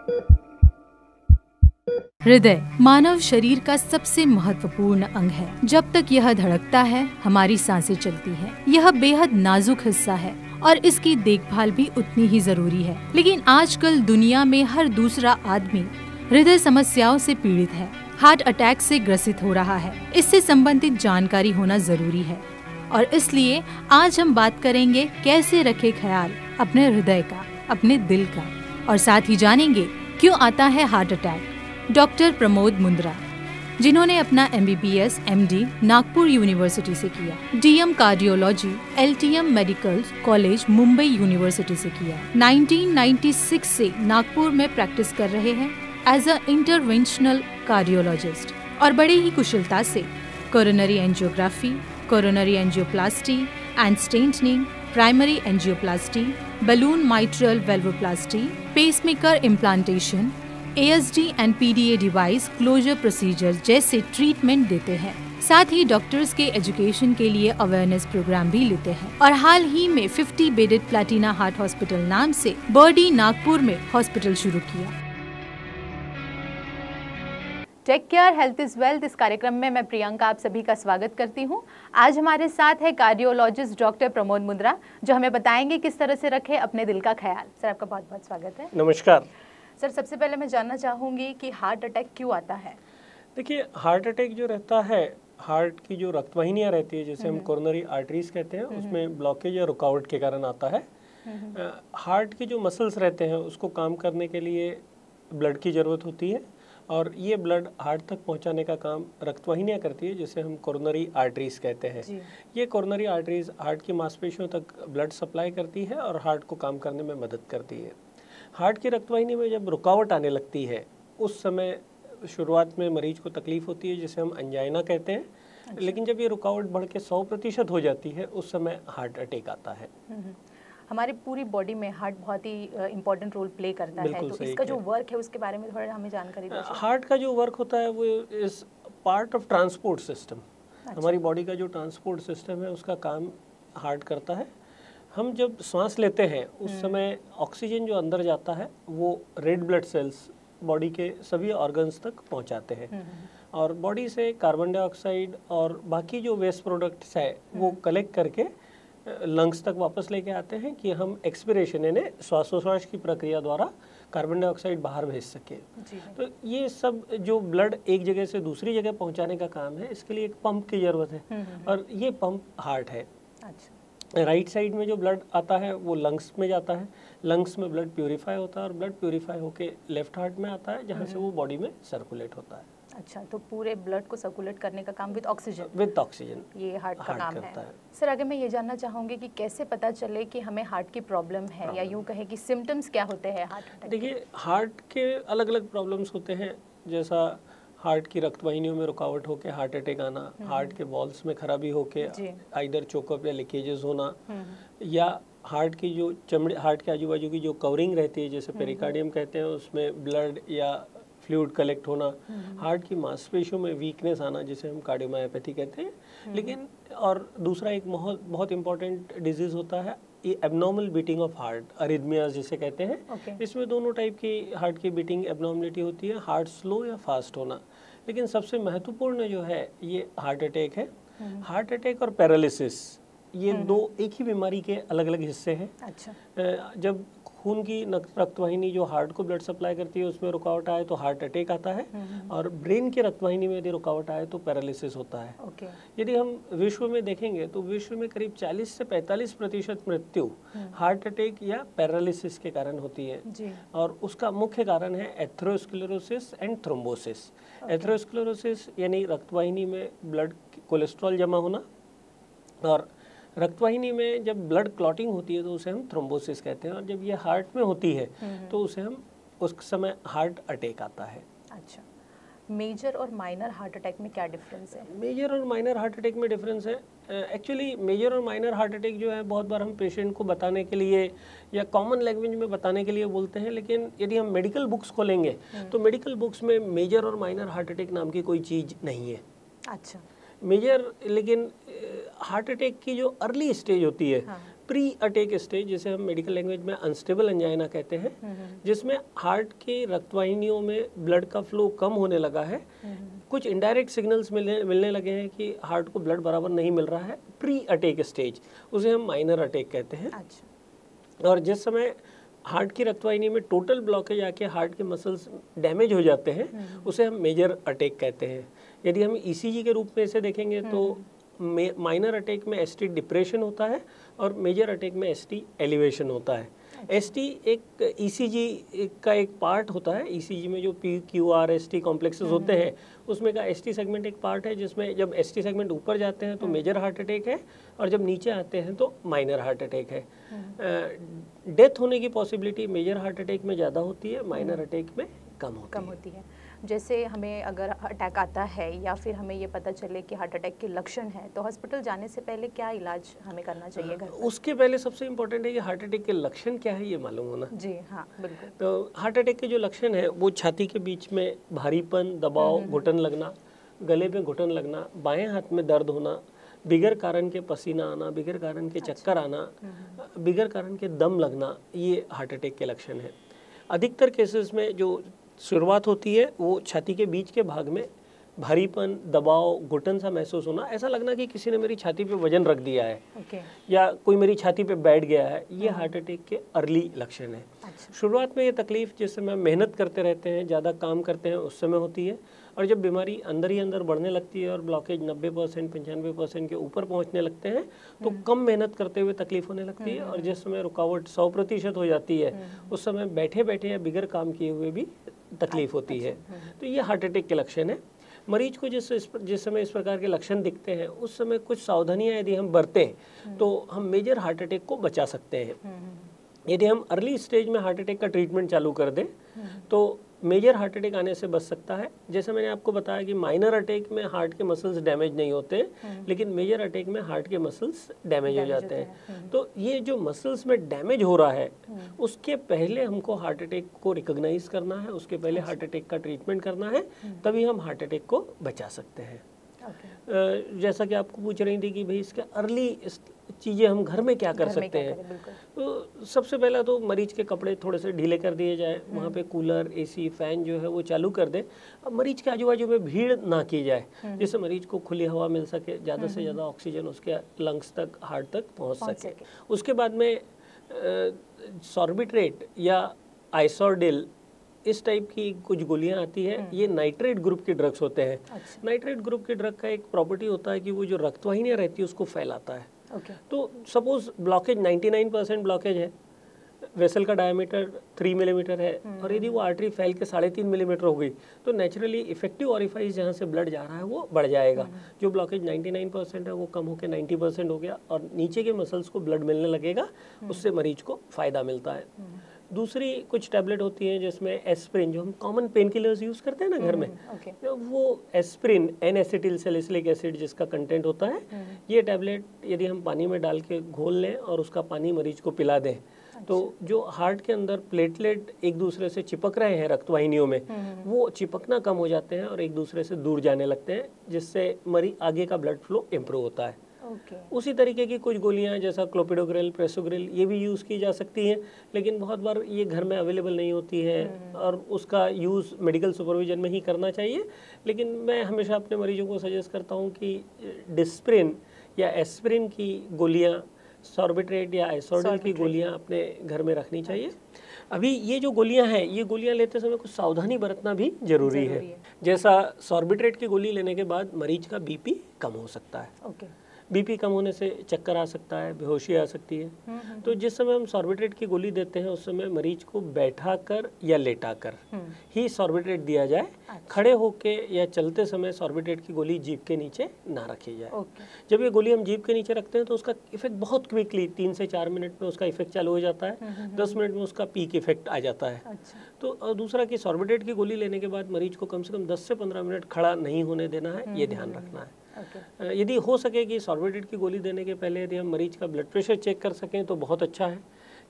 हृदय मानव शरीर का सबसे महत्वपूर्ण अंग है। जब तक यह धड़कता है, हमारी सांसें चलती हैं। यह बेहद नाजुक हिस्सा है और इसकी देखभाल भी उतनी ही जरूरी है। लेकिन आजकल दुनिया में हर दूसरा आदमी हृदय समस्याओं से पीड़ित है, हार्ट अटैक से ग्रसित हो रहा है। इससे संबंधित जानकारी होना जरूरी है और इसलिए आज हम बात करेंगे कैसे रखें ख्याल अपने हृदय का, अपने दिल का, और साथ ही जानेंगे क्यों आता है heart attack. Doctor Pramod Mundra, जिन्होंने अपना MBBS MD नागपुर यूनिवर्सिटी से किया, DM cardiology LTM medical college Mumbai university से किया, 1996 से नागपुर में प्रैक्टिस कर रहे हैं एज अ इंटरवेंशनल कार्डियोलॉजिस्ट और बड़े ही कुशलता से coronary angiography, coronary angioplasty and stenting, primary angioplasty, balloon mitral valvoplasty, pacemaker implantation, ASD and PDA device closure procedure जैसे ट्रीटमेंट देते हैं। साथ ही डॉक्टर्स के एजुकेशन के लिए अवेयरनेस प्रोग्राम भी लेते हैं और हाल ही में 50 बेडेड प्लैटिना हार्ट हॉस्पिटल नाम से बर्डी नागपुर में हॉस्पिटल शुरू किया। Take care health is wealth इस कार्यक्रम में मैं प्रियंका आप सभी का स्वागत करती हूं। आज हमारे साथ है कार्डियोलॉजिस्ट डॉक्टर प्रमोद मुंद्रा, जो हमें बताएंगे किस तरह से रखें अपने दिल का ख्याल। सर, आपका बहुत बहुत स्वागत है। नमस्कार सर, सबसे पहले मैं जानना चाहूँगी कि हार्ट अटैक क्यों आता है? देखिए, हार्ट अटैक जो रहता है, हार्ट की जो रक्तवाहिनियाँ रहती है, जैसे हम कोरोनरी आर्टरीज कहते हैं, उसमें ब्लॉकेज या रुकावट के कारण आता है। हार्ट के जो मसल्स रहते हैं उसको काम करने के लिए ब्लड की ज़रूरत होती है और ये ब्लड हार्ट तक पहुंचाने का काम रक्तवाहिनियाँ करती है, जिसे हम कोरोनरी आर्टरीज कहते हैं। ये कोरोनरी आर्टरीज हार्ट की मांसपेशियों तक ब्लड सप्लाई करती है और हार्ट को काम करने में मदद करती है। हार्ट की रक्तवाहिनी में जब रुकावट आने लगती है, उस समय शुरुआत में मरीज को तकलीफ होती है, जिसे हम अंजाइना कहते हैं। अच्छा। लेकिन जब ये रुकावट बढ़ के 100% हो जाती है, उस समय हार्ट अटैक आता है। हमारी पूरी बॉडी में हार्ट बहुत ही इम्पोर्टेंट रोल प्ले करता है, तो इसका जो वर्क है उसके बारे में थोड़ा हमें जानकारी दीजिए। हार्ट का जो वर्क होता है वो is part of transport system. हमारी बॉडी का जो ट्रांसपोर्ट सिस्टम है उसका काम हार्ट करता है। हम जब सांस लेते हैं उस समय ऑक्सीजन जो अंदर जाता है वो रेड ब्लड सेल्स बॉडी के सभी ऑर्गन्स तक पहुंचाते हैं और बॉडी से कार्बन डाइऑक्साइड और बाकी जो वेस्ट प्रोडक्ट्स है वो कलेक्ट करके लंग्स तक वापस लेके आते हैं कि हम एक्सपिरेशन यानी श्वासोश्वास की प्रक्रिया द्वारा कार्बन डाइऑक्साइड बाहर भेज सके। तो ये सब जो ब्लड एक जगह से दूसरी जगह पहुंचाने का काम है, इसके लिए एक पंप की ज़रूरत है और ये पंप हार्ट है। अच्छा। राइट साइड में जो ब्लड आता है वो लंग्स में जाता है, लंग्स में ब्लड प्यूरिफाई होता है और ब्लड प्यूरिफाई होके लेफ्ट हार्ट में आता है, जहाँ से वो बॉडी में सर्कुलेट होता है। अच्छा, तो पूरे ब्लड को सर्कुलेट करने का काम विद ऑक्सीजन ये हार्ट का काम है। सर, आगे मैं ये जानना चाहूँगी कि कैसे पता चले कि हमें हार्ट की प्रॉब्लम है, या यूँ कहें कि सिम्टम्स क्या होते हैं हार्ट अटैक? देखिए, हार्ट के अलग अलग प्रॉब्लम्स होते हैं, जैसा हार्ट की रक्तवाहिनियों में रुकावट होके हार्ट अटैक आना, हार्ट के वॉल्स में खराबी होके आइदर चोकअप या लीकेजेस होना, या हार्ट की जो चमड़ी, हार्ट के आजू बाजू की जो कवरिंग रहती है, जैसे पेरिकार्डियम कहते हैं, उसमें ब्लड या फ्लूइड कलेक्ट होना, हार्ट की मांसपेशियों में वीकनेस आना, जिसे हम कार्डियोमायोपैथी कहते हैं। लेकिन और दूसरा एक बहुत इंपॉर्टेंट डिजीज होता है ये abnormal beating of heart, arrhythmias जिसे कहते हैं। इसमें दोनों टाइप की हार्ट की बीटिंग एबनॉर्मलिटी होती है, हार्ट स्लो या फास्ट होना। लेकिन सबसे महत्वपूर्ण जो है ये हार्ट अटैक है। हार्ट अटैक और पैरालिसिस ये दो एक ही बीमारी के अलग अलग हिस्से हैं। अच्छा। जब खून की रक्तवाहिनी जो हार्ट को ब्लड सप्लाई करती है उसमें रुकावट आए तो हार्ट अटैक आता है, और ब्रेन की रक्तवाहिनी में यदि रुकावट आए तो पैरालिसिस होता है। यदि हम विश्व में देखेंगे तो विश्व में करीब 40 से 45% मृत्यु हार्ट अटैक या पैरालिसिस के कारण होती है, और उसका मुख्य कारण है एथेरोस्क्लेरोसिस एंड थ्रोम्बोसिस। एथेरोस्क्लेरोसिस यानी रक्तवाहिनी में ब्लड कोलेस्ट्रॉल जमा होना, और रक्तवाहिनी में जब ब्लड क्लॉटिंग होती है तो उसे हम थ्रोम्बोसिस कहते हैं, और जब ये हार्ट में होती है तो उसे हम उस समय हार्ट अटैक आता है। अच्छा, मेजर और माइनर हार्ट अटैक में क्या डिफरेंस है? मेजर और माइनर हार्ट अटैक में डिफरेंस है, एक्चुअली मेजर और माइनर हार्ट अटैक जो है बहुत बार हम पेशेंट को बताने के लिए या कॉमन लैंग्वेज में बताने के लिए बोलते हैं, लेकिन यदि हम मेडिकल बुक्स खोलेंगे तो मेडिकल बुक्स में मेजर और माइनर हार्ट अटैक नाम की कोई चीज़ नहीं है। अच्छा। मेजर, लेकिन हार्ट अटैक की जो अर्ली स्टेज होती है, प्री अटैक स्टेज, जिसे हम मेडिकल लैंग्वेज में अनस्टेबल एंजाइना कहते हैं, जिसमें हार्ट के रक्तवाहिनियों में ब्लड का फ्लो कम होने लगा है, कुछ इनडायरेक्ट सिग्नल्स मिलने लगे हैं कि हार्ट को ब्लड बराबर नहीं मिल रहा है, प्री अटैक स्टेज, उसे हम माइनर अटैक कहते हैं। और जिस समय हार्ट की रक्तवाहिनी में टोटल ब्लॉकेज आके हार्ट के मसल्स डैमेज हो जाते हैं, उसे हम मेजर अटैक कहते हैं। यदि हम ईसीजी के रूप में इसे देखेंगे तो माइनर अटैक में एसटी डिप्रेशन होता है और मेजर अटैक में एसटी एलिवेशन होता है। एसटी एक ईसीजी का एक पार्ट होता है। ईसीजी में जो PQRST कॉम्प्लेक्सेस होते हैं उसमें का एसटी सेगमेंट एक पार्ट है, जिसमें जब एसटी सेगमेंट ऊपर जाते हैं तो मेजर हार्ट अटैक है और जब नीचे आते हैं तो माइनर हार्ट अटैक है। डेथ होने की पॉसिबिलिटी मेजर हार्ट अटैक में ज़्यादा होती है, माइनर अटैक में कम होती है। जैसे हमें अगर अटैक आता है या फिर हमें ये पता चले कि हार्ट अटैक के लक्षण है, तो हॉस्पिटल जाने से पहले क्या इलाज हमें करना चाहिए घर पर? उसके पहले सबसे इम्पोर्टेंट है कि हार्ट अटैक के लक्षण क्या है ये मालूम होना। जी हाँ, बिल्कुल। तो हार्ट अटैक के जो लक्षण है वो छाती के बीच में भारीपन, दबाव, घुटन लगना, गले में घुटन लगना, बाएं हाथ में दर्द होना, बिगर कारण के पसीना आना, बिगर कारण के चक्कर आना, बिगर कारण के दम लगना, ये हार्ट अटैक के लक्षण है। अधिकतर केसेस में जो शुरुआत होती है वो छाती के बीच के भाग में भारीपन, दबाव, घुटन सा महसूस होना, ऐसा लगना कि किसी ने मेरी छाती पे वजन रख दिया है या कोई मेरी छाती पे बैठ गया है, ये हार्ट अटैक के अर्ली लक्षण है। शुरुआत में ये तकलीफ जिस समय मेहनत करते रहते हैं, ज़्यादा काम करते हैं, उस समय होती है, और जब बीमारी अंदर ही अंदर बढ़ने लगती है और ब्लॉकेज 90% 95% के ऊपर पहुंचने लगते हैं तो कम मेहनत करते हुए तकलीफ होने लगती है, और जिस समय रुकावट 100% हो जाती है उस समय बैठे बैठे या बिगर काम किए हुए भी तकलीफ होती है। तो ये हार्ट अटैक के लक्षण है। मरीज को जिस समय इस प्रकार के लक्षण दिखते हैं उस समय कुछ सावधानियां यदि हम बरतें तो हम मेजर हार्ट अटैक को बचा सकते हैं। यदि हम अर्ली स्टेज में हार्ट अटैक का ट्रीटमेंट चालू कर दें तो मेजर हार्ट अटैक आने से बच सकता है। जैसे मैंने आपको बताया कि माइनर अटैक में हार्ट के मसल्स डैमेज नहीं होते, लेकिन मेजर अटैक में हार्ट के मसल्स डैमेज हो जाते हैं। तो ये जो मसल्स में डैमेज हो रहा है उसके पहले हमको हार्ट अटैक को रिकॉग्नाइज करना है, उसके पहले हार्ट अटैक का ट्रीटमेंट करना है, तभी हम हार्ट अटैक को बचा सकते हैं। जैसा कि आपको पूछ रही थी कि भाई इसके अर्ली चीज़ें हम घर में क्या कर सकते हैं, तो सबसे पहला तो मरीज के कपड़े थोड़े से ढीले कर दिए जाए, वहाँ पे कूलर, एसी, फैन जो है वो चालू कर दें। अब मरीज के आजू बाजू में भीड़ ना की जाए, जिससे मरीज को खुली हवा मिल सके, ज़्यादा से ज़्यादा ऑक्सीजन उसके लंग्स तक, हार्ट तक पहुँच सके। उसके बाद में सॉर्बिट्रेट या आइसोर्डिल इस टाइप की कुछ गोलियां आती है, ये नाइट्रेट ग्रुप के ड्रग्स होते हैं। नाइट्रेट ग्रुप के ड्रग का एक प्रॉपर्टी होता है कि वो जो रक्तवाहिनियां रहती है उसको फैलाता है। तो सपोज ब्लॉकेज 99% ब्लॉकेज है, वेसल का डायमीटर 3 मिलीमीटर है, और यदि वो आर्टरी फैल के 3.5 मिलीमीटर हो गई तो नेचुरली इफेक्टिव ऑरिफाइस जहाँ से ब्लड जा रहा है वो बढ़ जाएगा। जो ब्लॉकेज 99% है वो कम होकर 90% हो गया और नीचे के मसल्स को ब्लड मिलने लगेगा, उससे मरीज को फ़ायदा मिलता है। दूसरी कुछ टैबलेट होती हैं जिसमें एस्प्रिन, जो हम कॉमन पेन किलर्स यूज़ करते हैं ना घर में, वो एस्प्रिन N-एसिटिल सैलिसिलिक एसिड जिसका कंटेंट होता है, ये टैबलेट यदि हम पानी में डाल के घोल लें और उसका पानी मरीज को पिला दें तो जो हार्ट के अंदर प्लेटलेट एक दूसरे से चिपक रहे हैं रक्तवाहिनियों में, वो चिपकना कम हो जाते हैं और एक दूसरे से दूर जाने लगते हैं, जिससे मरीज आगे का ब्लड फ्लो इम्प्रूव होता है। उसी तरीके की कुछ गोलियां जैसा क्लोपिडोग्रिल, प्रेसोग्रिल, ये भी यूज़ की जा सकती हैं, लेकिन बहुत बार ये घर में अवेलेबल नहीं होती है और उसका यूज़ मेडिकल सुपरविजन में ही करना चाहिए। लेकिन मैं हमेशा अपने मरीजों को सजेस्ट करता हूँ कि डिस्प्रिन या एस्प्रिन की गोलियां, सॉर्बिट्रेट या आइसोर्डिल की गोलियां अपने घर में रखनी चाहिए। अभी ये जो गोलियां हैं, ये गोलियां लेते समय कुछ सावधानी बरतना भी जरूरी है। जैसा सॉर्बिट्रेट की गोली लेने के बाद मरीज का बीपी कम हो सकता है। बीपी कम होने से चक्कर आ सकता है, बेहोशी आ सकती है। तो जिस समय हम सॉर्बिट्रेट की गोली देते हैं उस समय मरीज को बैठा कर या लेटा कर ही सॉर्बिट्रेट दिया जाए। खड़े होके या चलते समय सॉर्बिट्रेट की गोली जीभ के नीचे ना रखी जाए। जब ये गोली हम जीभ के नीचे रखते हैं तो उसका इफेक्ट बहुत क्विकली 3 से 4 मिनट में उसका इफेक्ट चालू हो जाता है, 10 मिनट में उसका पीक इफेक्ट आ जाता है। तो दूसरा कि सॉर्बिट्रेट की गोली लेने के बाद मरीज को कम से कम 10 से 15 मिनट खड़ा नहीं होने देना है, ये ध्यान रखना है। यदि हो सके कि सॉर्बिट्रेट की गोली देने के पहले यदि हम मरीज का ब्लड प्रेशर चेक कर सकें तो बहुत अच्छा है।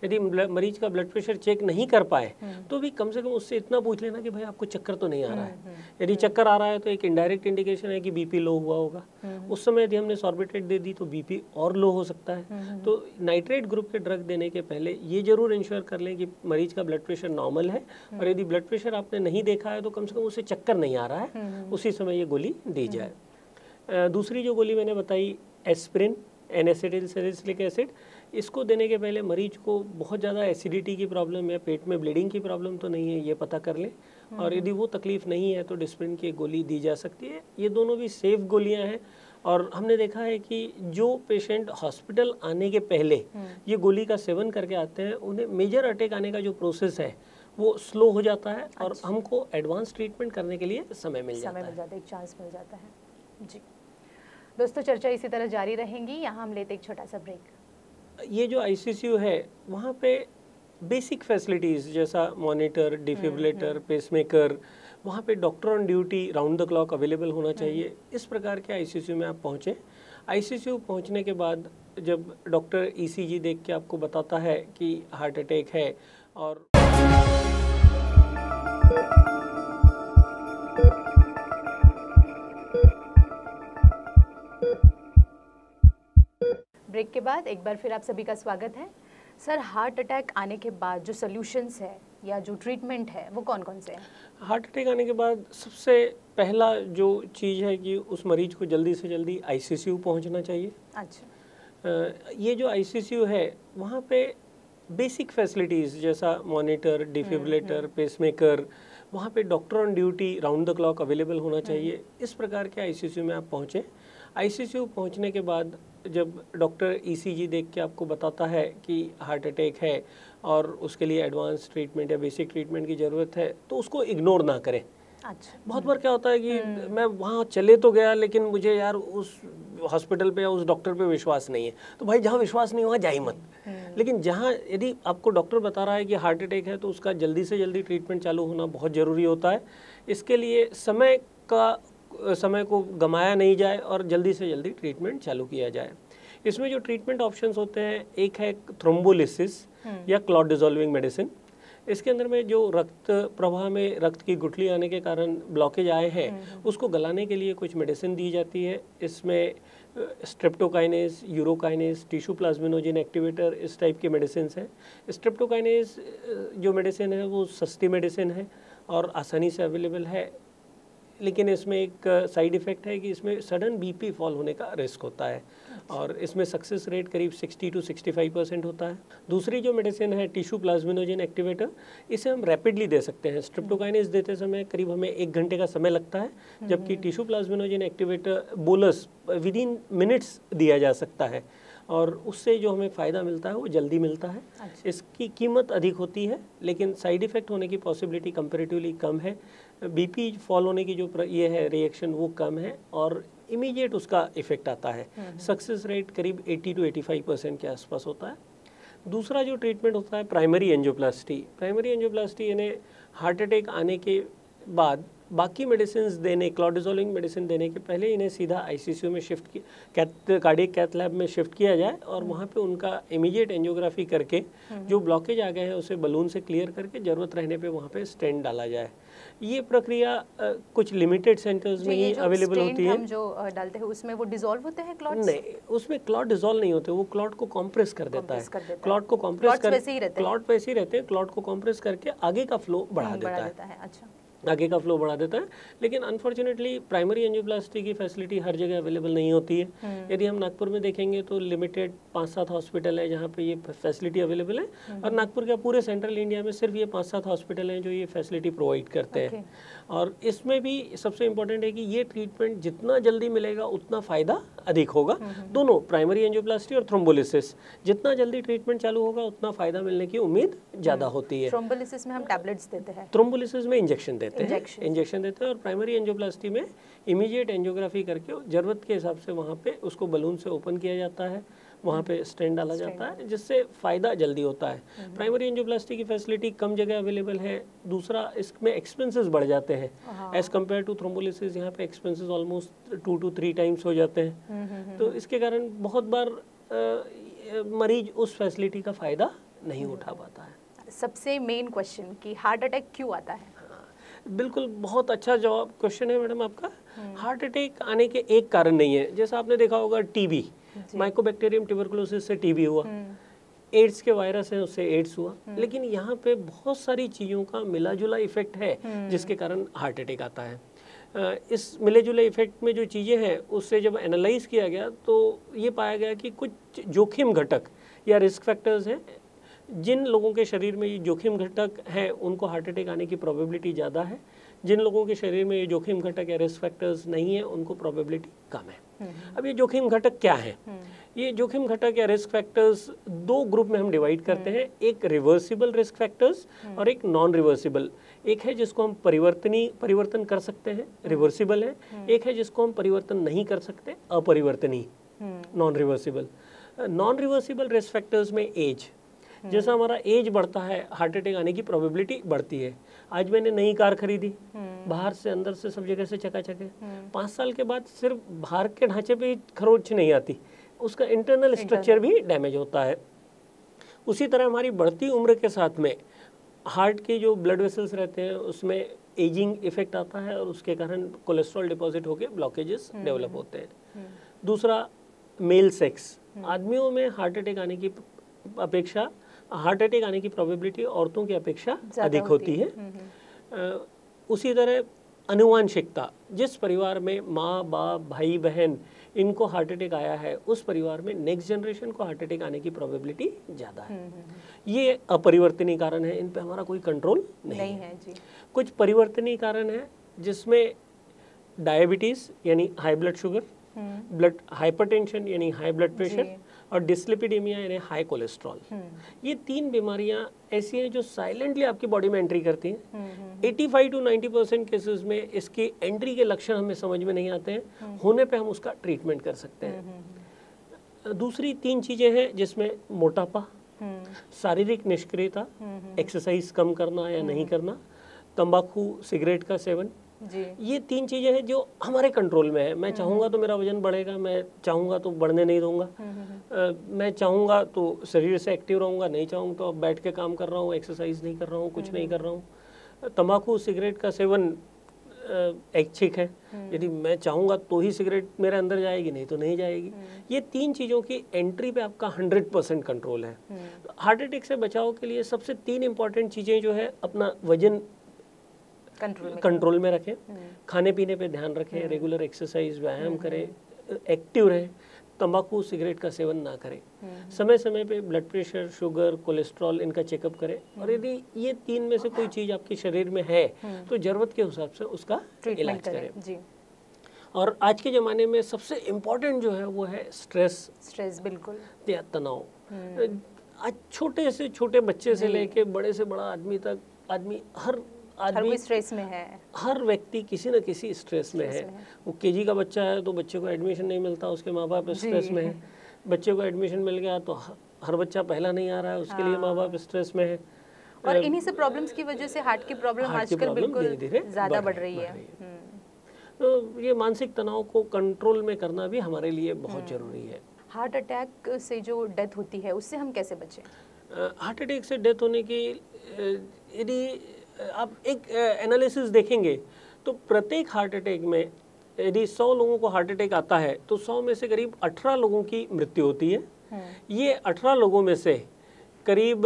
यदि मरीज का ब्लड प्रेशर चेक नहीं कर पाए तो भी कम से कम उससे इतना पूछ लेना कि भाई आपको चक्कर तो नहीं आ रहा है। यदि चक्कर आ रहा है तो एक इनडायरेक्ट इंडिकेशन है कि बीपी लो हुआ होगा। उस समय यदि हमने सॉर्बिट्रेट दे दी तो बीपी और लो हो सकता है। तो नाइट्रेट ग्रुप के ड्रग देने के पहले ये जरूर इंश्योर कर लें कि मरीज का ब्लड प्रेशर नॉर्मल है, और यदि ब्लड प्रेशर आपने नहीं देखा है तो कम से कम उसे चक्कर नहीं आ रहा है, उसी समय ये गोली दी जाए। दूसरी जो गोली मैंने बताई एस्पिरिन, एन-एसिटिल सैलिसिलिक एसिड, इसको देने के पहले मरीज को बहुत ज़्यादा एसिडिटी की प्रॉब्लम है, पेट में ब्लीडिंग की प्रॉब्लम तो नहीं है, ये पता कर लें। और यदि वो तकलीफ नहीं है तो डिस्प्रिन की एक गोली दी जा सकती है। ये दोनों भी सेफ गोलियां हैं, और हमने देखा है कि जो पेशेंट हॉस्पिटल आने के पहले ये गोली का सेवन करके आते हैं, उन्हें मेजर अटैक आने का जो प्रोसेस है वो स्लो हो जाता है, और हमको एडवांस ट्रीटमेंट करने के लिए समय मिल जाता है, एक चांस मिल जाता है। जी दोस्तों, चर्चा इसी तरह जारी रहेंगी। यहाँ हम लेते एक छोटा सा ब्रेक। ये जो आईसीसीयू है वहाँ पे बेसिक फैसिलिटीज़ जैसा मॉनिटर, डिफिब्रिलेटर, पेसमेकर, वहाँ पे doctor on duty round the clock available होना चाहिए। इस प्रकार के आईसीसीयू में आप पहुँचें। आईसीसीयू पहुँचने के बाद जब डॉक्टर ईसीजी देख के आपको बताता है कि हार्ट अटैक है, और ब्रेक के बाद एक बार फिर आप सभी का स्वागत है। सर, हार्ट अटैक आने के बाद जो सॉल्यूशंस है या जो ट्रीटमेंट है वो कौन कौन से हैं? हार्ट अटैक आने के बाद सबसे पहला जो चीज़ है कि उस मरीज को जल्दी से जल्दी आईसीसीयू पहुंचना चाहिए। अच्छा। ये जो आईसीसीयू है वहाँ पे बेसिक फैसिलिटीज़ जैसा मॉनिटर, डिफिब्रिलेटर, पेसमेकर, वहाँ पे doctor on duty round the clock available होना चाहिए। इस प्रकार के आईसीसीयू में आप पहुँचें। आईसीसीयू पहुँचने के बाद जब डॉक्टर ईसीजी देख के आपको बताता है कि हार्ट अटैक है और उसके लिए एडवांस ट्रीटमेंट या बेसिक ट्रीटमेंट की ज़रूरत है, तो उसको इग्नोर ना करें। अच्छा। बहुत बार क्या होता है कि मैं वहाँ चले तो गया लेकिन मुझे यार उस हॉस्पिटल पे या उस डॉक्टर पे विश्वास नहीं है, तो भाई जहाँ विश्वास नहीं हुआ जा ही मत। लेकिन जहाँ यदि आपको डॉक्टर बता रहा है कि हार्ट अटैक है तो उसका जल्दी से जल्दी ट्रीटमेंट चालू होना बहुत ज़रूरी होता है। इसके लिए समय को गमाया नहीं जाए और जल्दी से जल्दी ट्रीटमेंट चालू किया जाए। इसमें जो ट्रीटमेंट ऑप्शंस होते हैं, एक है थ्रोम्बोलिसिस या क्लॉट डिसॉल्विंग मेडिसिन। इसके अंदर में जो रक्त प्रवाह में रक्त की गुठली आने के कारण ब्लॉकेज आए हैं उसको गलाने के लिए कुछ मेडिसिन दी जाती है। इसमें streptokinase, urokinase, tissue plasminogen activator, इस टाइप के मेडिसिन हैं। स्ट्रेप्टोकाइनेस जो मेडिसिन है वो सस्ती मेडिसिन है और आसानी से अवेलेबल है, लेकिन इसमें एक साइड इफ़ेक्ट है कि इसमें सडन बीपी फॉल होने का रिस्क होता है और इसमें सक्सेस रेट करीब 60 to 65% होता है। दूसरी जो मेडिसिन है टिश्यू प्लाज्मिनोजेन एक्टिवेटर, इसे हम रैपिडली दे सकते हैं। स्ट्रेप्टोकाइनेस देते समय करीब हमें 1 घंटे का समय लगता है, जबकि tissue plasminogen activator bolus within minutes दिया जा सकता है और उससे जो हमें फ़ायदा मिलता है वो जल्दी मिलता है। अच्छा। इसकी कीमत अधिक होती है लेकिन साइड इफ़ेक्ट होने की पॉसिबिलिटी कंपैरेटिवली कम है। बीपी फॉल होने की जो ये है रिएक्शन वो कम है और इमीडिएट उसका इफ़ेक्ट आता है। सक्सेस रेट करीब 80 to 85% के आसपास होता है। दूसरा जो ट्रीटमेंट होता है प्राइमरी एंजियोप्लास्टी। प्राइमरी एंजियोप्लास्टी यानी हार्ट अटैक आने के बाद बाकी मेडिसिन देने, क्लॉट डिसॉल्विंग मेडिसिन देने के पहले इन्हें सीधा आईसीसीयू में शिफ्ट कार्डियक कैथ लैब में शिफ्ट किया जाए और वहाँ पे उनका इमीडिएट एंजियोग्राफी करके जो ब्लॉकेज आ गए हैं उसे बलून से क्लियर करके ज़रूरत रहने पे वहाँ पे स्टेंट डाला जाए। ये प्रक्रिया कुछ लिमिटेड सेंटर्स में ही अवेलेबल होती है। हम जो डालते हैं उसमें वो डिसॉल्व होते हैं क्लॉट्स? नहीं, उसमें क्लॉट डिसॉल्व नहीं होते, वो क्लॉट को कॉम्प्रेस कर देता है। क्लॉट को कॉम्प्रेस कर, क्लॉट वैसे ही रहते हैं, क्लॉट को कॉम्प्रेस करके आगे का फ्लो बढ़ा देता है। अच्छा, आगे का फ्लो बढ़ा देता है। लेकिन अनफॉर्चुनेटली प्राइमरी एंजियोप्लास्टी की फैसिलिटी हर जगह अवेलेबल नहीं होती है। यदि हम नागपुर में देखेंगे तो लिमिटेड 5-7 हॉस्पिटल है जहाँ पे ये फैसिलिटी अवेलेबल है और नागपुर के पूरे सेंट्रल इंडिया में सिर्फ ये 5-7 हॉस्पिटल हैं जो ये फैसिलिटी प्रोवाइड करते हैं। और इसमें भी सबसे इम्पोर्टेंट है कि ये ट्रीटमेंट जितना जल्दी मिलेगा उतना फ़ायदा अधिक होगा। दोनों प्राइमरी एंजियोप्लास्टी और थ्रोम्बोलिसिस, जितना जल्दी ट्रीटमेंट चालू होगा उतना फ़ायदा मिलने की उम्मीद ज़्यादा होती है। थ्रोम्बोलिसिस में हम टैबलेट्स देते हैं, थ्रोम्बोलिसिस में इंजेक्शन देते हैं और प्राइमरी एंजियोप्लास्टी में इमीडिएट एंजियोग्राफी करके ज़रूरत के हिसाब से वहाँ पे उसको बलून से ओपन किया जाता है, वहाँ पे स्टेंट डाला जाता है जिससे फ़ायदा जल्दी होता है। प्राइमरी एंजियोप्लास्टी की फैसिलिटी कम जगह अवेलेबल है। दूसरा, इसमें एक्सपेंसेस बढ़ जाते हैं एज़ कम्पेयर टू थ्रोम्बोलिसिस। यहाँ पे एक्सपेंसेस ऑलमोस्ट 2 to 3 times हो जाते हैं। तो इसके कारण बहुत बार मरीज उस फैसिलिटी का फ़ायदा नहीं उठा पाता है। सबसे मेन क्वेश्चन कि हार्ट अटैक क्यों आता है? बिल्कुल, बहुत अच्छा जवाब क्वेश्चन है मैडम आपका। हार्ट अटैक आने के एक कारण नहीं है। जैसा आपने देखा होगा टीबी, माइकोबैक्टीरियम ट्यूबरकुलोसिस से टीबी हुआ, एड्स के वायरस है उससे एड्स हुआ, लेकिन यहाँ पे बहुत सारी चीज़ों का मिला जुला इफेक्ट है जिसके कारण हार्ट अटैक आता है। इस मिले जुले इफेक्ट में जो चीज़ें हैं उससे जब एनालाइज किया गया तो ये पाया गया कि कुछ जोखिम घटक या रिस्क फैक्टर्स हैं। जिन लोगों के शरीर में ये जोखिम घटक हैं उनको हार्ट अटैक आने की प्रोबेबिलिटी ज़्यादा है। जिन लोगों के शरीर में ये जोखिम घटक या रिस्क फैक्टर्स नहीं है उनको प्रोबेबिलिटी कम है। अब ये जोखिम घटक क्या है? ये जोखिम घटक या रिस्क फैक्टर्स दो ग्रुप में हम डिवाइड करते हैं, एक रिवर्सिबल रिस्क फैक्टर्स और एक नॉन रिवर्सिबल। एक है जिसको हम परिवर्तन कर सकते हैं, रिवर्सिबल है। एक है जिसको हम परिवर्तन नहीं कर सकते, अपरिवर्तनीय, non reversible. Non reversible risk factors में एज, जैसा हमारा एज बढ़ता है हार्ट अटैक आने की प्रोबेबिलिटी बढ़ती है। आज मैंने नई कार खरीदी, बाहर से अंदर से सब जगह से चकाचक है, 5 साल के बाद सिर्फ बाहर के ढांचे पे ही खरोंच नहीं आती, उसका इंटरनल स्ट्रक्चर भी डैमेज होता है। उसी तरह हमारी बढ़ती उम्र के साथ में हार्ट के जो ब्लड वेसल्स रहते हैं उसमें एजिंग इफेक्ट आता है और उसके कारण कोलेस्ट्रॉल डिपॉजिट होकर ब्लॉकेजेस डेवलप होते हैं। दूसरा, मेल सेक्स, आदमियों में हार्ट अटैक आने की अपेक्षा हार्ट अटैक आने की प्रोबेबिलिटी औरतों की अपेक्षा अधिक होती है। उसी तरह अनुवांशिकता, जिस परिवार में माँ बाप भाई बहन इनको हार्ट अटैक आया है उस परिवार में नेक्स्ट जनरेशन को हार्ट अटैक आने की प्रोबेबिलिटी ज़्यादा है। ये अपरिवर्तनीय कारण है, इन पे हमारा कोई कंट्रोल नहीं है जी। कुछ परिवर्तनीय कारण है जिसमें डायबिटीज़ यानी high blood sugar, blood hypertension यानी हाई ब्लड प्रेशर और डिस्लिपिडीमिया यानी हाई कोलेस्ट्रॉल। ये 3 बीमारियां ऐसी हैं जो साइलेंटली आपकी बॉडी में एंट्री करती हैं। 85 to 90% केसेस में इसकी एंट्री के लक्षण हमें समझ में नहीं आते हैं, होने पे हम उसका ट्रीटमेंट कर सकते हैं। दूसरी 3 चीज़ें हैं जिसमें मोटापा, शारीरिक निष्क्रियता, एक्सरसाइज कम करना या नहीं करना, तंबाकू सिगरेट का सेवन, ये 3 चीज़ें हैं जो हमारे कंट्रोल में है। मैं चाहूँगा तो मेरा वजन बढ़ेगा, मैं चाहूँगा तो बढ़ने नहीं दूंगा, मैं चाहूँगा तो शरीर से एक्टिव रहूँगा, नहीं चाहूँगा तो अब बैठ के काम कर रहा हूँ, एक्सरसाइज नहीं कर रहा हूँ, कुछ नहीं कर रहा हूँ। तंबाकू सिगरेट का सेवन ऐच्छिक है, यदि मैं चाहूँगा तो ही सिगरेट मेरे अंदर जाएगी, नहीं तो नहीं जाएगी। ये 3 चीज़ों की एंट्री पे आपका 100% कंट्रोल है। हार्ट अटैक से बचाव के लिए सबसे 3 इंपॉर्टेंट चीज़ें जो है, अपना वजन कंट्रोल में रखें, खाने पीने पे ध्यान रखें, रेगुलर एक्सरसाइज व्यायाम करें, एक्टिव रहें, तंबाकू सिगरेट का सेवन ना करें, समय समय पे ब्लड प्रेशर शुगर कोलेस्ट्रॉल इनका चेकअप करें, और यदि ये 3 में से कोई चीज़ आपके शरीर में है तो ज़रूरत के हिसाब से उसका इलाज करें जी। और आज के ज़माने में सबसे इम्पोर्टेंट जो है वो है स्ट्रेस बिल्कुल या तनाव। आज छोटे से छोटे बच्चे से लेके बड़े से बड़ा आदमी तक, हर कोई स्ट्रेस में है, हर व्यक्ति किसी न किसी स्ट्रेस में है। वो केजी का बच्चा है तो बच्चे को एडमिशन नहीं मिलता, उसके माँ बाप स्ट्रेस में है। बच्चे को एडमिशन मिल गया तो हर बच्चा पहला नहीं आ रहा है, उसके लिए माँ बाप स्ट्रेस में है। और इन्हीं सब प्रॉब्लम्स की वजह से हार्ट की प्रॉब्लम आजकल बिल्कुल ज़्यादा बढ़ रही है। तो ये मानसिक तनाव को कंट्रोल में करना भी हमारे लिए बहुत ज़रूरी है। हार्ट अटैक से जो डेथ होती है उससे हम कैसे बचें? हार्ट अटैक से डेथ होने की यदि आप एक एनालिसिस देखेंगे तो प्रत्येक हार्ट अटैक में यदि 100 लोगों को हार्ट अटैक आता है तो 100 में से करीब 18 लोगों की मृत्यु होती है। ये 18 लोगों में से करीब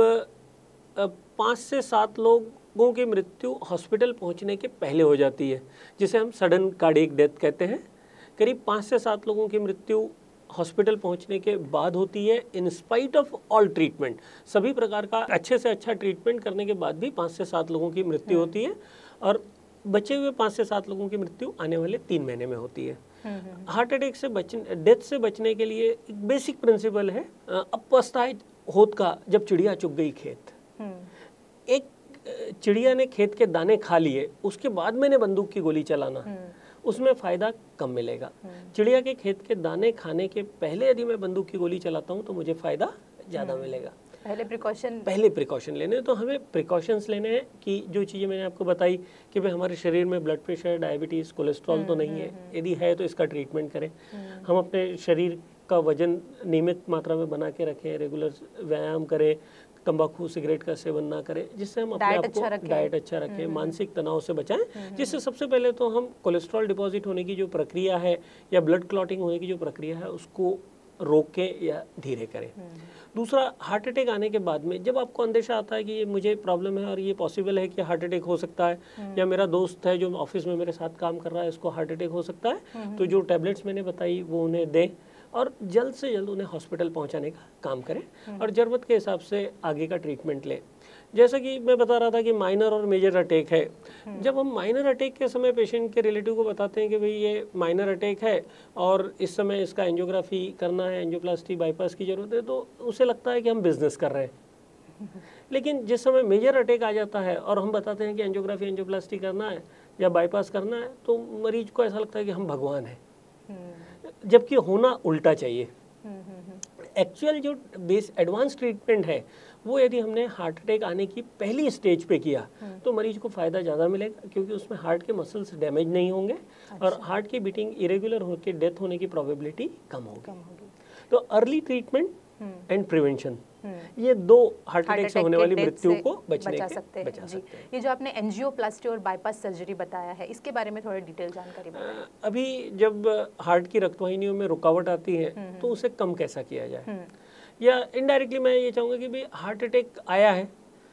5 से 7 लोगों की मृत्यु हॉस्पिटल पहुंचने के पहले हो जाती है, जिसे हम सडन कार्डियक डेथ कहते हैं। करीब 5 से 7 लोगों की मृत्यु हॉस्पिटल पहुंचने के बाद होती है, in spite of all treatment. सभी प्रकार का अच्छे से अच्छा ट्रीटमेंट करने के बाद भी 5 से 7 लोगों की मृत्यु होती है, और बचे हुए 5 से 7 लोगों की मृत्यु आने वाले 3 महीने में होती है। हार्ट अटैक से डेथ से बचने के लिए एक बेसिक प्रिंसिपल है, अपस्ताय होत का जब चिड़िया चुग गई खेत। एक चिड़िया ने खेत के दाने खा लिए, उसके बाद मैंने बंदूक की गोली चलाना, उसमें फ़ायदा कम मिलेगा। चिड़िया के खेत के दाने खाने के पहले यदि मैं बंदूक की गोली चलाता हूँ तो मुझे फ़ायदा ज़्यादा मिलेगा। पहले प्रिकॉशन लेने, तो हमें प्रिकॉशंस लेने हैं कि जो चीज़ें मैंने आपको बताई कि भाई हमारे शरीर में ब्लड प्रेशर डायबिटीज़ कोलेस्ट्रॉल तो नहीं है, यदि है तो इसका ट्रीटमेंट करें। हम अपने शरीर का वजन नियमित मात्रा में बना के रखें, रेगुलर व्यायाम करें, तंबाकू सिगरेट का सेवन ना करें, जिससे हम अपने आप को डाइट अच्छा रखें, मानसिक तनाव से बचाएं, जिससे सबसे पहले तो हम कोलेस्ट्रॉल डिपॉजिट होने की जो प्रक्रिया है या ब्लड क्लॉटिंग होने की जो प्रक्रिया है उसको रोकें या धीरे करें। दूसरा, हार्ट अटैक आने के बाद में जब आपको अंदेशा आता है कि ये मुझे प्रॉब्लम है और ये पॉसिबल है कि हार्ट अटैक हो सकता है, या मेरा दोस्त है जो ऑफिस में मेरे साथ काम कर रहा है इसको हार्ट अटैक हो सकता है, तो जो टैबलेट्स मैंने बताई वो उन्हें दें और जल्द से जल्द उन्हें हॉस्पिटल पहुंचाने का काम करें और ज़रूरत के हिसाब से आगे का ट्रीटमेंट लें। जैसा कि मैं बता रहा था कि माइनर और मेजर अटैक है, जब हम माइनर अटैक के समय पेशेंट के रिलेटिव को बताते हैं कि भाई ये माइनर अटैक है और इस समय इसका एंजियोग्राफी करना है, एंजियोप्लास्टी बाईपास की ज़रूरत है, तो उसे लगता है कि हम बिजनेस कर रहे हैं। लेकिन जिस समय मेजर अटैक आ जाता है और हम बताते हैं कि एंजियोग्राफी एंजियोप्लास्टी करना है या बाईपास करना है, तो मरीज को ऐसा लगता है कि हम भगवान हैं, जबकि होना उल्टा चाहिए। एक्चुअल जो बेस एडवांस ट्रीटमेंट है वो यदि हमने हार्ट अटैक आने की पहली स्टेज पे किया तो मरीज को फ़ायदा ज़्यादा मिलेगा, क्योंकि उसमें हार्ट के मसल्स डैमेज नहीं होंगे और हार्ट की बीटिंग इरेगुलर होकर डेथ होने की प्रोबेबिलिटी कम होगी। तो अर्ली ट्रीटमेंट एंड प्रिवेंशन, ये दो हार्ट अटैक से होने वाली मृत्यु को बचा सकते हैं। ये जो आपने एंजियोप्लास्टी और बाईपास सर्जरी बताया है, इसके बारे में थोड़ी डिटेल जानकारी बताएं। अभी जब हार्ट की रक्तवाहिनियों में रुकावट आती है तो उसे कम कैसा किया जाए, या इनडायरेक्टली मैं ये चाहूँगा कि भाई हार्ट अटैक आया है,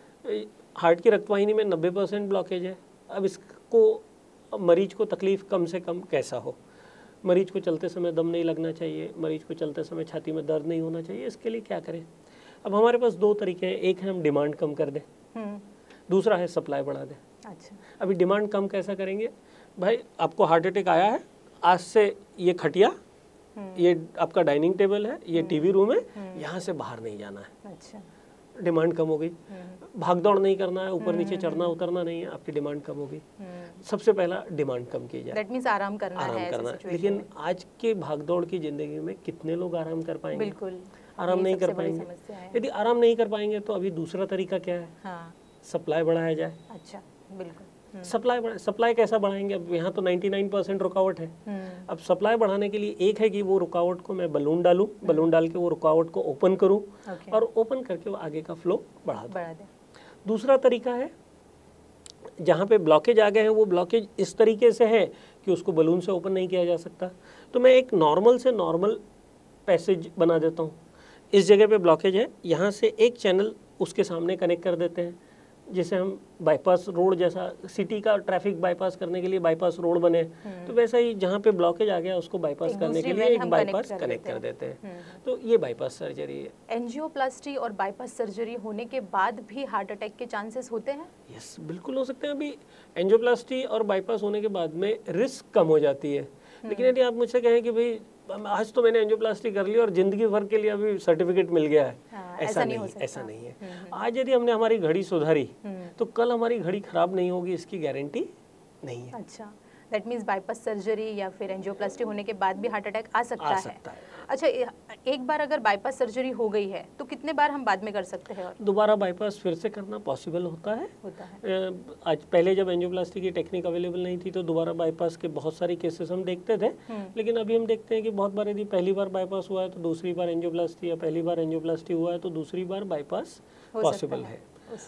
हार्ट की रक्तवाहिनी में 90% ब्लॉकेज है, अब इसको मरीज को तकलीफ कम से कम कैसा हो। मरीज को चलते समय दम नहीं लगना चाहिए, मरीज को चलते समय छाती में दर्द नहीं होना चाहिए, इसके लिए क्या करें। अब हमारे पास दो तरीके हैं, एक है हम डिमांड कम कर दें, दूसरा है सप्लाई बढ़ा दें। अच्छा, अभी डिमांड कम कैसा करेंगे, भाई आपको हार्ट अटैक आया है, आज से ये खटिया, ये आपका डाइनिंग टेबल है, ये टीवी रूम है, यहाँ से बाहर नहीं जाना है। अच्छा, डिमांड कम हो गई। भाग दौड़ नहीं करना है, ऊपर नीचे चढ़ना उतरना नहीं है, आपकी डिमांड कम हो गई। सबसे पहला डिमांड कम की जाए, दैट मींस आराम करना है। लेकिन आज के भागदौड़ की जिंदगी में कितने लोग आराम कर पाएंगे? बिल्कुल आराम नहीं कर पाएंगे। यदि आराम नहीं कर पाएंगे तो अभी दूसरा तरीका क्या है, सप्लाई बढ़ाया जाए। अच्छा, बिल्कुल सप्लाई कैसा बढ़ाएंगे? अब यहाँ तो 99% रुकावट है। अब सप्लाई बढ़ाने के लिए एक है कि वो रुकावट को मैं बलून डालूं, बलून डाल के वो रुकावट को ओपन करूं और ओपन करके वो आगे का फ्लो बढ़ा दूं। दूसरा तरीका है, जहाँ पे ब्लॉकेज आ गए हैं वो ब्लॉकेज इस तरीके से है कि उसको बलून से ओपन नहीं किया जा सकता, तो मैं एक नॉर्मल से नॉर्मल पैसेज बना देता हूँ। इस जगह पे ब्लॉकेज है, यहाँ से एक चैनल उसके सामने कनेक्ट कर देते हैं, जिसे हम बाईपास रोड जैसा, सिटी का ट्रैफिक बाईपास करने के लिए बाईपास रोड बने, तो वैसा ही जहाँ पे ब्लॉकेज आ गया उसको बाईपास करने के लिए एक बाईपास कनेक्ट कर देते हैं। तो ये बाईपास सर्जरी है। एंजियोप्लास्टी और बाईपास सर्जरी होने के बाद भी हार्ट अटैक के चांसेस होते हैं? यस, बिल्कुल हो सकते हैं। अभी एंजियोप्लास्टी और बाईपास होने के बाद में रिस्क कम हो जाती है, लेकिन यदि आप मुझसे कहें कि भाई आज तो मैंने एंजियोप्लास्टी कर ली और जिंदगी भर के लिए अभी सर्टिफिकेट मिल गया है, ऐसा नहीं है। आज यदि हमने हमारी घड़ी सुधारी तो कल हमारी घड़ी खराब नहीं होगी, इसकी गारंटी नहीं है। अच्छा, दैट मीन्स बाईपास सर्जरी या फिर एंजियोप्लास्टी होने के बाद भी हार्ट अटैक आ सकता है। अच्छा, एक बार अगर बाईपास सर्जरी हो गई है तो कितने बार हम बाद में कर सकते हैं? और दोबारा बाईपास फिर से करना पॉसिबल होता है। आज पहले जब एंजियोप्लास्टी की टेक्निक अवेलेबल नहीं थी तो दोबारा बाईपास के बहुत सारे केसेस हम देखते थे, लेकिन अभी हम देखते हैं कि बहुत बार यदि पहली बार बाईपास हुआ है तो दूसरी बार एंजियोप्लास्टी, या पहली बार एंजियोप्लास्टी हुआ है तो दूसरी बार बाईपास पॉसिबल है।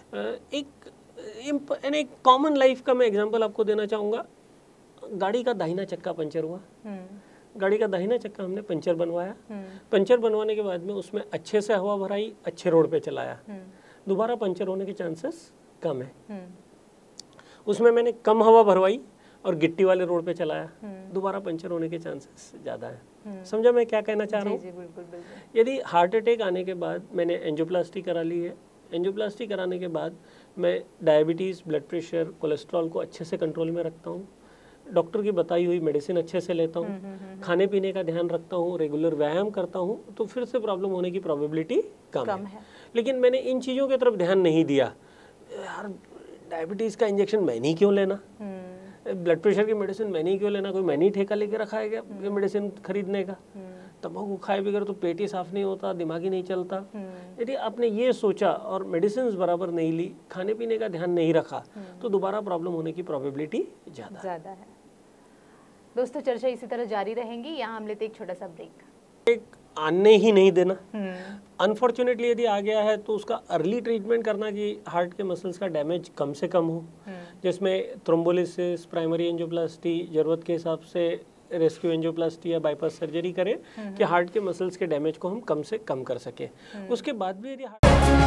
एक कॉमन लाइफ का मैं एग्जाम्पल आपको देना चाहूँगा। गाड़ी का दाहिना चक्का पंचर हुआ, गाड़ी का दाहिना चक्का हमने पंचर बनवाया, पंचर बनवाने के बाद में उसमें अच्छे से हवा भराई, अच्छे रोड पे चलाया, दोबारा पंचर होने के चांसेस कम है। उसमें मैंने कम हवा भरवाई और गिट्टी वाले रोड पे चलाया, दोबारा पंचर होने के चांसेस ज़्यादा है। समझा मैं क्या कहना चाह रहा हूँ? यदि हार्ट अटैक आने के बाद मैंने एंजियोप्लास्टी करा ली है, एंजियोप्लास्टी कराने के बाद मैं डायबिटीज़, ब्लड प्रेशर, कोलेस्ट्रॉल को अच्छे से कंट्रोल में रखता हूँ, डॉक्टर की बताई हुई मेडिसिन अच्छे से लेता हूँ, खाने पीने का ध्यान रखता हूँ, रेगुलर व्यायाम करता हूँ, तो फिर से प्रॉब्लम होने की प्रोबेबिलिटी कम है। लेकिन मैंने इन चीज़ों की तरफ ध्यान नहीं दिया, यार डायबिटीज़ का इंजेक्शन मैंने ही क्यों लेना, ब्लड प्रेशर की मेडिसिन मैंने ही क्यों लेना, कोई मैंने ही ठेका लेके रखा है क्या मेडिसिन खरीदने का, तंबाकू खाए बगैर तो पेट ही साफ नहीं होता, दिमाग ही नहीं चलता। यदि आपने ये सोचा और मेडिसिन बराबर नहीं ली, खाने पीने का ध्यान नहीं रखा, तो दोबारा प्रॉब्लम होने की प्रोबेबिलिटी ज़्यादा है। दोस्तों, चर्चा इसी तरह जारी रहेंगी। यहाँ हम लेते एक छोटा सा ब्रेक। एक आने ही नहीं देना। अनफॉर्चुनेटली यदि आ गया है तो उसका अर्ली ट्रीटमेंट करना कि हार्ट के मसल्स का डैमेज कम से कम हो, जिसमें थ्रोम्बोलिसिस, प्राइमरी एंजियोप्लास्टी, जरूरत के हिसाब से रेस्क्यू एंजियोप्लास्टी या बाईपास सर्जरी करें कि हार्ट के मसल्स के डैमेज को हम कम से कम कर सकें। उसके बाद भी यदि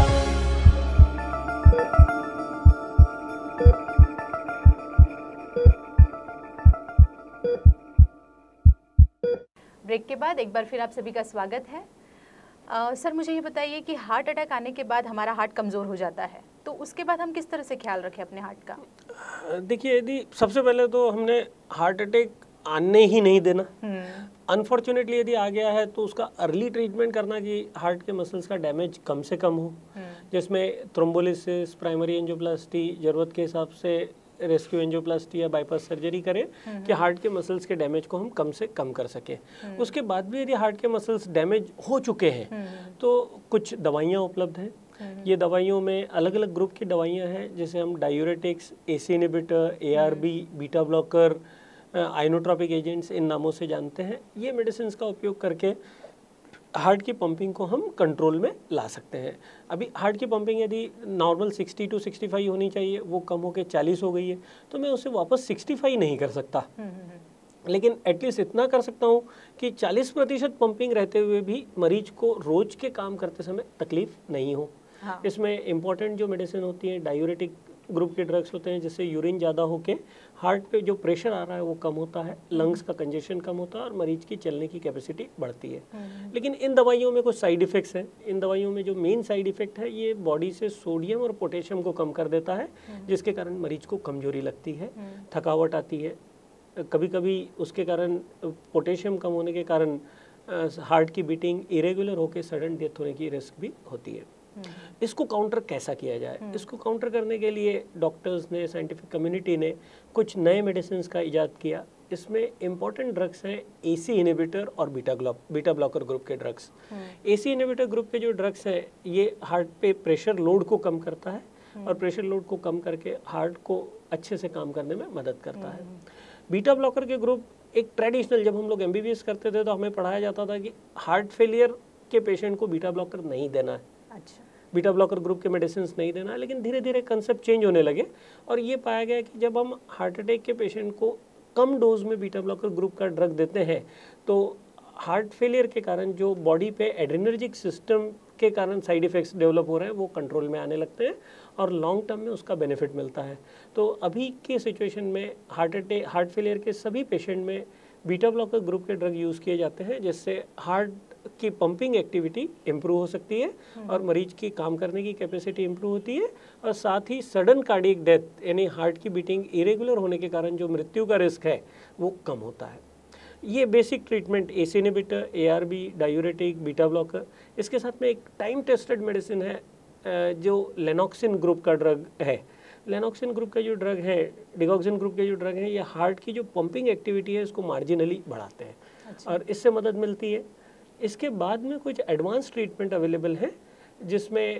ब्रेक के बाद एक बार फिर आप सभी का स्वागत है। सर मुझे ये बताइए कि हार्ट अटैक आने के बाद हमारा हार्ट कमज़ोर हो जाता है, तो उसके बाद हम किस तरह से ख्याल रखें अपने हार्ट का? देखिए, यदि सबसे पहले तो हमने हार्ट अटैक आने ही नहीं देना। अनफॉर्चुनेटली यदि आ गया है तो उसका अर्ली ट्रीटमेंट करना कि हार्ट के मसल्स का डैमेज कम से कम हो, जिसमें थ्रोम्बोलिसिस, प्राइमरी एंजियोप्लास्टी, ज़रूरत के हिसाब से रेस्क्यू एंजियोप्लास्टी या बाईपास सर्जरी करें कि हार्ट के मसल्स के डैमेज को हम कम से कम कर सकें। उसके बाद भी यदि हार्ट के मसल्स डैमेज हो चुके हैं तो कुछ दवाइयाँ उपलब्ध हैं। ये दवाइयों में अलग अलग ग्रुप की दवाइयाँ हैं, जैसे हम diuretics, ACE inhibitor, ARB, beta blocker, inotropic agents, इन नामों से जानते हैं। ये मेडिसिन का उपयोग करके हार्ट की पंपिंग को हम कंट्रोल में ला सकते हैं। अभी हार्ट की पंपिंग यदि नॉर्मल 60 to 65 होनी चाहिए, वो कम होकर 40 हो गई है, तो मैं उसे वापस 65 नहीं कर सकता, लेकिन एटलीस्ट इतना कर सकता हूँ कि 40% पंपिंग रहते हुए भी मरीज को रोज के काम करते समय तकलीफ नहीं हो। हाँ। इसमें इम्पॉर्टेंट जो मेडिसिन होती है, डायूरेटिक ग्रुप के ड्रग्स होते हैं, जिससे यूरिन ज़्यादा होके हार्ट पे जो प्रेशर आ रहा है वो कम होता है, लंग्स का कंजेशन कम होता है और मरीज की चलने की कैपेसिटी बढ़ती है। लेकिन इन दवाइयों में कुछ साइड इफ़ेक्ट्स हैं। इन दवाइयों में जो मेन साइड इफ़ेक्ट है, ये बॉडी से सोडियम और पोटेशियम को कम कर देता है, जिसके कारण मरीज को कमजोरी लगती है, थकावट आती है। कभी कभी उसके कारण पोटेशियम कम होने के कारण हार्ट की बीटिंग इरेगुलर होकर सडन डेथ होने की रिस्क भी होती है। इसको काउंटर कैसा किया जाए? इसको काउंटर करने के लिए डॉक्टर्स ने, साइंटिफिक कम्युनिटी ने कुछ नए मेडिसिन का इजाद किया। इसमें इम्पॉर्टेंट ड्रग्स हैं एसी इनहिबिटर और बीटा ब्लॉकर ग्रुप के ड्रग्स। एसी इनहिबिटर ग्रुप के जो ड्रग्स हैं, ये हार्ट पे प्रेशर लोड को कम करता है और प्रेशर लोड को कम करके हार्ट को अच्छे से काम करने में मदद करता है। बीटा ब्लॉकर के ग्रुप एक ट्रेडिशनल, जब हम लोग MBBS करते थे तो हमें पढ़ाया जाता था कि हार्ट फेलियर के पेशेंट को बीटा ब्लॉकर नहीं देना है। अच्छा। बीटा ब्लॉकर ग्रुप के मेडिसिन नहीं देना है, लेकिन धीरे धीरे कंसेप्ट चेंज होने लगे और ये पाया गया कि जब हम हार्ट अटैक के पेशेंट को कम डोज में बीटा ब्लॉकर ग्रुप का ड्रग देते हैं तो हार्ट फेलियर के कारण जो बॉडी पे एड्रेनर्जिक सिस्टम के कारण साइड इफ़ेक्ट्स डेवलप हो रहे हैं वो कंट्रोल में आने लगते हैं और लॉन्ग टर्म में उसका बेनिफिट मिलता है। तो अभी के सिचुएशन में हार्ट फेलियर के सभी पेशेंट में बीटा ब्लॉकर ग्रुप के ड्रग यूज़ किए जाते हैं, जिससे हार्ट की पंपिंग एक्टिविटी इम्प्रूव हो सकती है और मरीज की काम करने की कैपेसिटी इम्प्रूव होती है और साथ ही सडन कार्डियक डेथ यानी हार्ट की बीटिंग इरेगुलर होने के कारण जो मृत्यु का रिस्क है वो कम होता है। ये basic treatment ACE inhibitor, ARB, diuretic, beta blocker, इसके साथ में एक टाइम टेस्टेड मेडिसिन है जो लेनॉक्सिन ग्रुप का ड्रग है। लेनॉक्सिन ग्रुप का जो ड्रग है, डिगॉक्सिन ग्रुप के जो ड्रग हैं, ये हार्ट की जो पंपिंग एक्टिविटी है इसको मार्जिनली बढ़ाते हैं। अच्छा। और इससे मदद मिलती है। इसके बाद में कुछ एडवांस ट्रीटमेंट अवेलेबल है, जिसमें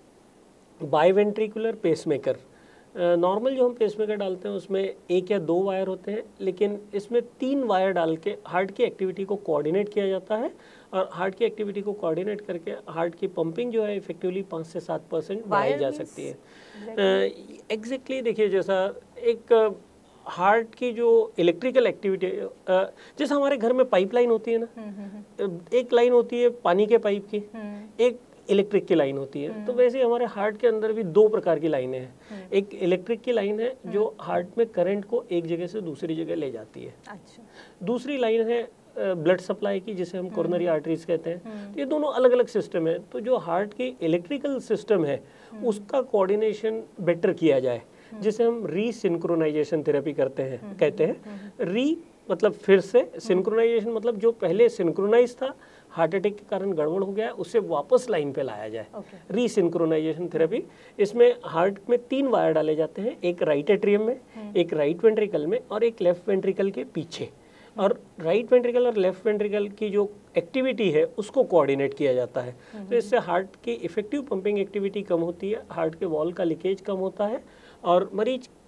बाईवेंट्रिकुलर पेसमेकर, नॉर्मल जो हम पेसमेकर डालते हैं उसमें 1 या 2 वायर होते हैं, लेकिन इसमें 3 वायर डाल के हार्ट की एक्टिविटी को कोऑर्डिनेट किया जाता है और हार्ट की एक्टिविटी को कोऑर्डिनेट करके हार्ट की पंपिंग जो है इफेक्टिवली 5 से 7% बढ़ाई जा सकती है। एग्जैक्टली देखिए, जैसा एक हार्ट की जो इलेक्ट्रिकल एक्टिविटी, जैसे हमारे घर में पाइपलाइन होती है ना, एक लाइन होती है पानी के पाइप की, एक इलेक्ट्रिक की लाइन होती है, तो वैसे हमारे हार्ट के अंदर भी 2 प्रकार की लाइनें हैं। एक इलेक्ट्रिक की लाइन है जो हार्ट में करंट को एक जगह से दूसरी जगह ले जाती है। अच्छा। दूसरी लाइन है ब्लड सप्लाई की, जिसे हम कोरोनरी आर्टरीज कहते हैं। तो ये दोनों अलग अलग सिस्टम है। तो जो हार्ट की इलेक्ट्रिकल सिस्टम है उसका कोऑर्डिनेशन बेटर किया जाए, जिसे हम रीसिंक्रोनाइजेशन थेरेपी कहते हैं। री मतलब फिर से, सिंक्रोनाइजेशन मतलब जो पहले सिंक्रोनाइज था, हार्ट अटैक के कारण गड़बड़ हो गया, उससे वापस लाइन पे लाया जाए। रीसिंक्रोनाइजेशन थेरेपी। इसमें हार्ट में 3 वायर डाले जाते हैं, एक राइट एट्रियम में, एक राइट वेंट्रिकल में और एक लेफ्ट वेंट्रिकल के पीछे। और राइट वेंट्रिकल और लेफ्ट वेंट्रिकल की जो एक्टिविटी है उसको कोऑर्डिनेट किया जाता है। तो इससे हार्ट की इफेक्टिव पंपिंग एक्टिविटी कम होती है, हार्ट के वॉल का लीकेज कम होता है और मरीज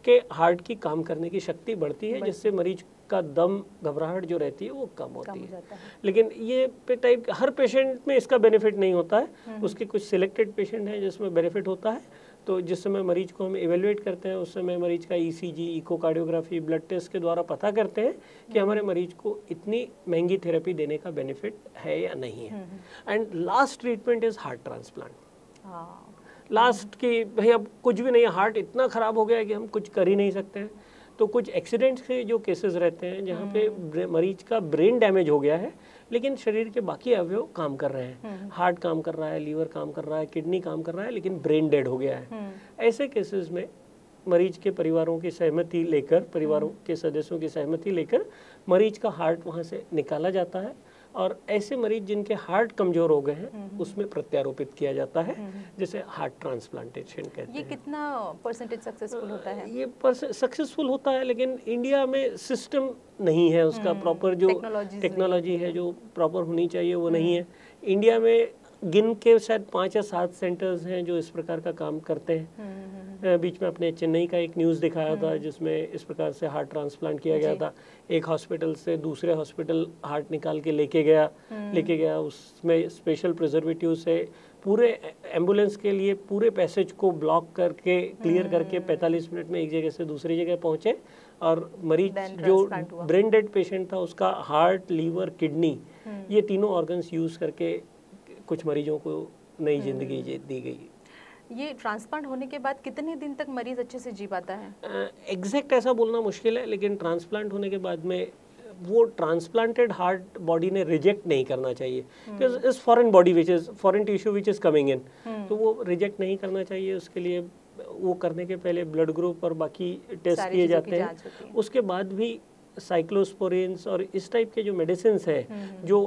के हार्ट की काम करने की शक्ति बढ़ती है, जिससे मरीज का दम, घबराहट जो रहती है वो कम होती है। लेकिन ये टाइप हर पेशेंट में इसका बेनिफिट नहीं होता है, उसके कुछ सिलेक्टेड पेशेंट हैं जिसमें बेनिफिट होता है। तो जिस समय मरीज को हम इवेल्युएट करते हैं उस समय मरीज का ईसीजी, इकोकार्डियोग्राफी, ब्लड टेस्ट के द्वारा पता करते हैं कि हमारे मरीज को इतनी महंगी थेरेपी देने का बेनिफिट है या नहीं है। And last treatment is heart transplant. Last की भाई अब कुछ भी नहीं है, हार्ट इतना ख़राब हो गया है कि हम कुछ कर ही नहीं सकते हैं। तो कुछ एक्सीडेंट्स के जो केसेस रहते हैं जहाँ पे मरीज का ब्रेन डैमेज हो गया है लेकिन शरीर के बाकी अवयव काम कर रहे हैं, हार्ट काम कर रहा है, लीवर काम कर रहा है, किडनी काम कर रहा है, लेकिन ब्रेन डेड हो गया है। ऐसे केसेस में मरीज के परिवारों की सहमति लेकर, परिवारों के सदस्यों की सहमति लेकर मरीज का हार्ट वहाँ से निकाला जाता है और ऐसे मरीज जिनके हार्ट कमजोर हो गए हैं उसमें प्रत्यारोपित किया जाता है, जिसे हार्ट ट्रांसप्लांटेशन कहते हैं। ये कितना परसेंटेज सक्सेसफुल होता है? ये सक्सेसफुल होता है, लेकिन इंडिया में सिस्टम नहीं है उसका प्रॉपर, जो टेक्नोलॉजी है जो प्रॉपर होनी चाहिए वो नहीं है। इंडिया में गिन के शायद 5 या 7 सेंटर्स हैं जो इस प्रकार का काम करते हैं। बीच में अपने चेन्नई का एक न्यूज़ दिखाया था जिसमें इस प्रकार से हार्ट ट्रांसप्लांट किया गया था। एक हॉस्पिटल से दूसरे हॉस्पिटल हार्ट निकाल के लेके गया, उसमें स्पेशल प्रिजर्वेटिव से पूरे एम्बुलेंस के लिए पूरे पैसेज को ब्लॉक करके क्लियर करके 45 मिनट में एक जगह से दूसरी जगह पहुंचे और मरीज जो ब्रेन डेड पेशेंट था उसका हार्ट, लीवर, किडनी ये तीनों ऑर्गन्स यूज़ करके कुछ मरीजों को नई जिंदगी दी गई। ये ट्रांसप्लांट होने के बाद कितने दिन तक मरीज अच्छे से जी पाता है? एग्जैक्ट ऐसा बोलना मुश्किल है, लेकिन ट्रांसप्लांट होने के बाद में वो ट्रांसप्लांटेड हार्ट बॉडी ने रिजेक्ट नहीं करना चाहिए, बिकॉज इस foreign body which is foreign tissue which is coming in, तो वो रिजेक्ट नहीं करना चाहिए। उसके लिए वो करने के पहले ब्लड ग्रुप और बाकी टेस्ट किए जाते हैं। उसके बाद भी साइक्लोस्पोरिन्स और इस टाइप के जो मेडिसिन है जो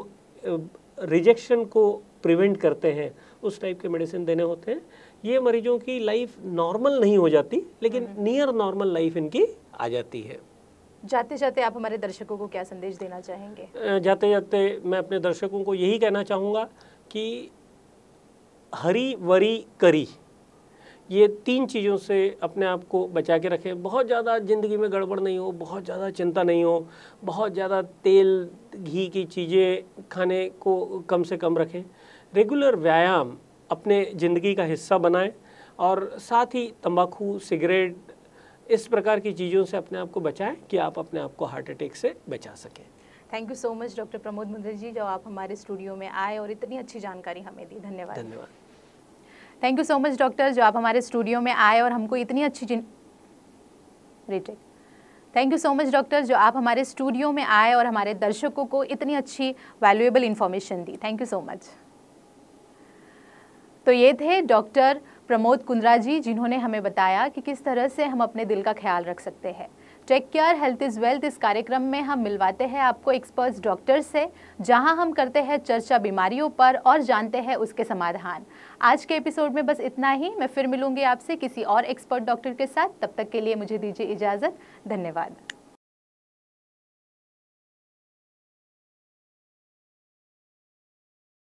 रिजेक्शन को प्रिवेंट करते हैं उस टाइप के मेडिसिन देने होते हैं। ये मरीजों की लाइफ नॉर्मल नहीं हो जाती, लेकिन नियर नॉर्मल लाइफ इनकी आ जाती है। जाते जाते आप हमारे दर्शकों को क्या संदेश देना चाहेंगे? जाते जाते मैं अपने दर्शकों को यही कहना चाहूँगा कि हरी वरी करी, ये 3 चीज़ों से अपने आप को बचा के रखें। बहुत ज़्यादा ज़िंदगी में गड़बड़ नहीं हो, बहुत ज़्यादा चिंता नहीं हो, बहुत ज़्यादा तेल घी की चीज़ें खाने को कम से कम रखें। रेगुलर व्यायाम अपने ज़िंदगी का हिस्सा बनाएं और साथ ही तंबाकू, सिगरेट इस प्रकार की चीज़ों से अपने आप को बचाएं कि आप अपने आप को हार्ट अटैक से बचा सकें। Thank you so much doctor Pramod Mundal ji, जो आप हमारे स्टूडियो में आए और इतनी अच्छी जानकारी हमें दी। धन्यवाद। धन्यवाद। Thank you so much doctor, जो आप हमारे स्टूडियो में आए और हमको इतनी अच्छी thank you so much doctor, जो आप हमारे स्टूडियो में आए और हमारे दर्शकों को इतनी अच्छी वैल्यूएबल इन्फॉर्मेशन दी। Thank you so much. तो ये थे डॉक्टर प्रमोद कुंद्रा जी, जिन्होंने हमें बताया कि किस तरह से हम अपने दिल का ख्याल रख सकते हैं। Take care health is wealth इस कार्यक्रम में हम मिलवाते हैं आपको एक्सपर्ट्स डॉक्टर से, जहां हम करते हैं चर्चा बीमारियों पर और जानते हैं उसके समाधान। आज के एपिसोड में बस इतना ही। मैं फिर मिलूंगी आपसे किसी और एक्सपर्ट डॉक्टर के साथ। तब तक के लिए मुझे दीजिए इजाज़त। धन्यवाद।